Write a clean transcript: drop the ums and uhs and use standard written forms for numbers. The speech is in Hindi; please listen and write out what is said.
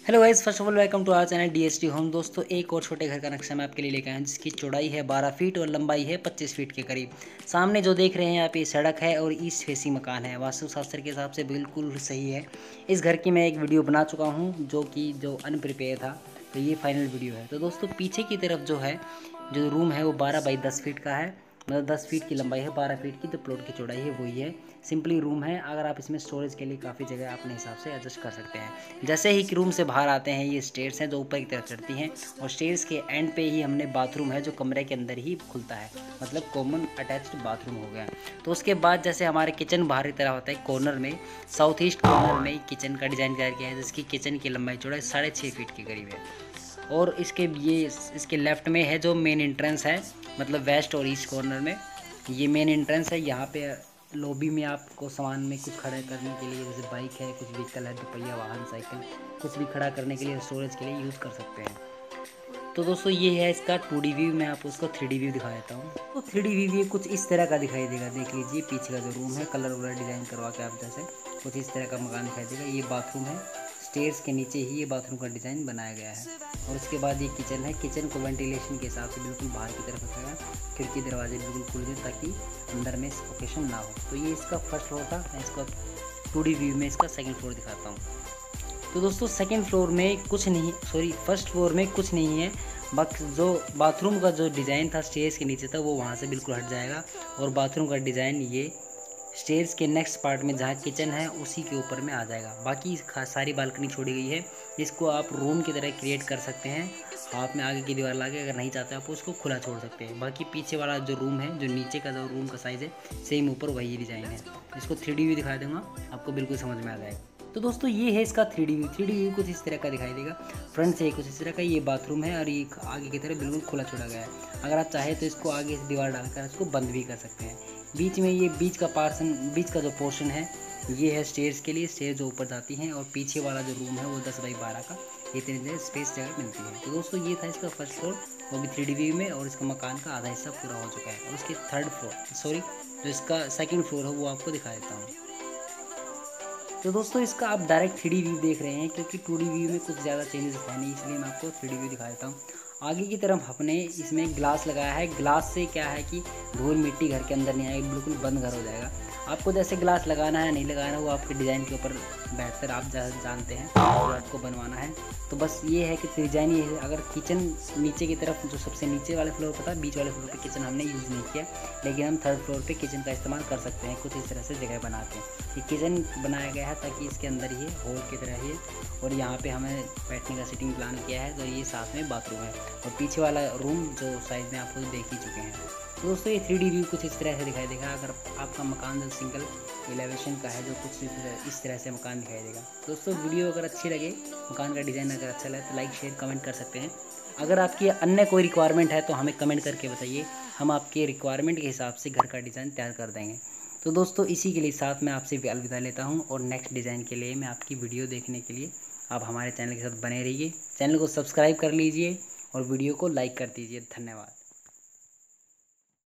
Hello guys, first of all welcome to our channel DST home. दोस्तों, एक और छोटे घर का नक्शा मैं आपके लिए लेकर आया हूं जिसकी चौड़ाई है 12 फीट और लंबाई है 25 फीट के करीब। सामने जो देख रहे हैं आप, ये सड़क है और ईस्ट फेसिंग मकान है। वास्तुशास्त्र के हिसाब से बिल्कुल सही है। इस घर की मैं एक वीडियो बना चुका हूँ जो अनप्रिपेयर था, तो ये फाइनल वीडियो है। तो दोस्तों, पीछे की तरफ जो रूम है वो 12 बाई 10 फीट का है। मतलब 10 फीट की लंबाई है, 12 फीट की जो प्लॉट की चौड़ाई है वही है। सिंपली रूम है। अगर आप इसमें स्टोरेज के लिए काफ़ी जगह अपने हिसाब से एडजस्ट कर सकते हैं। जैसे ही रूम से बाहर आते हैं, ये स्टेयर्स हैं जो ऊपर की तरफ चढ़ती हैं और स्टेयर्स के एंड पे ही हमने बाथरूम है जो कमरे के अंदर ही खुलता है, मतलब कॉमन अटैच्ड बाथरूम हो गया। तो उसके बाद जैसे हमारे किचन बाहर की तरफ होता है, कॉर्नर में साउथ ईस्ट कॉर्नर में किचन का डिज़ाइन तैयार किया है, जिसकी किचन की लंबाई चौड़ाई 6.5 फीट के करीब है। और इसके लेफ्ट में है जो मेन एंट्रेंस है, मतलब वेस्ट और ईस्ट कॉर्नर में ये मेन एंट्रेंस है। यहाँ पे लॉबी में आपको सामान में कुछ खड़े करने के लिए, जैसे बाइक है, कुछ व्हीकल है, दोपहिया वाहन, साइकिल, कुछ भी खड़ा करने के लिए, स्टोरेज के लिए यूज़ कर सकते हैं। तो दोस्तों, ये है इसका 2D व्यू। मैं आपको उसका 3D व्यू दिखा देता हूँ। तो 3D व्यू ये कुछ इस तरह का दिखाई देगा। देख लीजिए, पीछे का जो रूम है कलर वलर डिज़ाइन करवा के आप जैसे कुछ इस तरह का मकान दिखाई देगा। ये बाथरूम है, स्टेयर्स के नीचे ही ये बाथरूम का डिज़ाइन बनाया गया है। और उसके बाद ये किचन है। किचन को वेंटिलेशन के हिसाब से बिल्कुल बाहर की तरफ रखेगा, खिड़की दरवाजे बिल्कुल खुल जाए ताकि अंदर में सफोकेशन ना हो। तो ये इसका फर्स्ट फ्लोर था। मैं इसका 2D व्यू में इसका सेकंड फ्लोर दिखाता हूँ। तो दोस्तों, सेकंड फ्लोर में कुछ नहीं, सॉरी फर्स्ट फ्लोर में कुछ नहीं है। बस जो बाथरूम का जो डिज़ाइन था स्टेयर्स के नीचे था, वो वहाँ से बिल्कुल हट जाएगा और बाथरूम का डिज़ाइन ये स्टेयर्स के नेक्स्ट पार्ट में जहाँ किचन है उसी के ऊपर में आ जाएगा। बाकी सारी बालकनी छोड़ी गई है। इसको आप रूम की तरह क्रिएट कर सकते हैं। आप में आगे की दीवार लाके, अगर नहीं चाहते आप उसको खुला छोड़ सकते हैं। बाकी पीछे वाला जो रूम है, जो नीचे का जो रूम का साइज़ है, सेम ऊपर वही डिज़ाइन है। इसको 3D व्यू दिखा दूँगा, आपको बिल्कुल समझ में आ जाएगा। तो दोस्तों, ये है इसका 3D व्यू। 3D व्यू कुछ इस तरह का दिखाई देगा। फ्रंट से कुछ इस तरह का ये बाथरूम है और ये आगे की तरफ बिल्कुल खुला छोड़ा गया है। अगर आप चाहें तो इसको आगे से दीवार डालकर इसको बंद भी कर सकते हैं। बीच में ये बीच का जो पोर्शन है ये है स्टेयर्स के लिए, स्टेयर जो ऊपर जाती हैं। और पीछे वाला जो रूम है वो 10 बाई 12 का, ये 3 स्पेस जगह मिलती है। तो दोस्तों, ये था इसका फर्स्ट फ्लोर, वो भी 3D व्यू में। और इसका मकान का आधा हिस्सा पूरा हो चुका है। और उसके जो इसका सेकंड फ्लोर है वो आपको दिखा देता हूँ। तो दोस्तों, इसका आप डायरेक्ट 3D व्यू देख रहे हैं, क्योंकि 2D व्यू में कुछ ज़्यादा चेंजेस है नहीं, इसलिए मैं आपको 3D व्यू दिखा देता हूँ। आगे की तरफ हमने इसमें ग्लास लगाया है। ग्लास से क्या है कि धूल मिट्टी घर के अंदर नहीं आएगी, बिल्कुल बंद घर हो जाएगा। आपको जैसे ग्लास लगाना है नहीं लगाना, वो आपके डिज़ाइन के ऊपर बेहतर आप जानते हैं और आपको बनवाना है। तो बस ये है कि डिज़ाइन ये है। अगर किचन नीचे की तरफ, जो सबसे नीचे वाले फ्लोर पर था, बीच वाले फ्लोर पे किचन हमने यूज़ नहीं किया, लेकिन हम थर्ड फ्लोर पे किचन का इस्तेमाल कर सकते हैं। कुछ इस तरह से जगह बना के ये किचन बनाया गया है ताकि इसके अंदर ही हॉल की तरह ही। और यहाँ पे हमें बैठने का सिटिंग प्लान किया है। तो ये साथ में बाथरूम है और पीछे वाला रूम जो साइज़ में आप लोग देख ही चुके हैं। तो दोस्तों, ये 3D व्यू कुछ इस तरह से दिखाई देगा। अगर आपका मकान जो सिंगल एलिवेशन का है, जो कुछ इस तरह से मकान दिखाई देगा। दोस्तों, वीडियो अगर अच्छी लगे, मकान का डिज़ाइन अगर अच्छा लगे, तो लाइक शेयर कमेंट कर सकते हैं। अगर आपकी अन्य कोई रिक्वायरमेंट है तो हमें कमेंट करके बताइए, हम आपके रिक्वायरमेंट के हिसाब से घर का डिज़ाइन तैयार कर देंगे। तो दोस्तों, इसी के लिए साथ मैं आपसे अलविदा लेता हूँ। और नेक्स्ट डिज़ाइन के लिए मैं आपकी वीडियो देखने के लिए आप हमारे चैनल के साथ बने रहिए। चैनल को सब्सक्राइब कर लीजिए और वीडियो को लाइक कर दीजिए। धन्यवाद।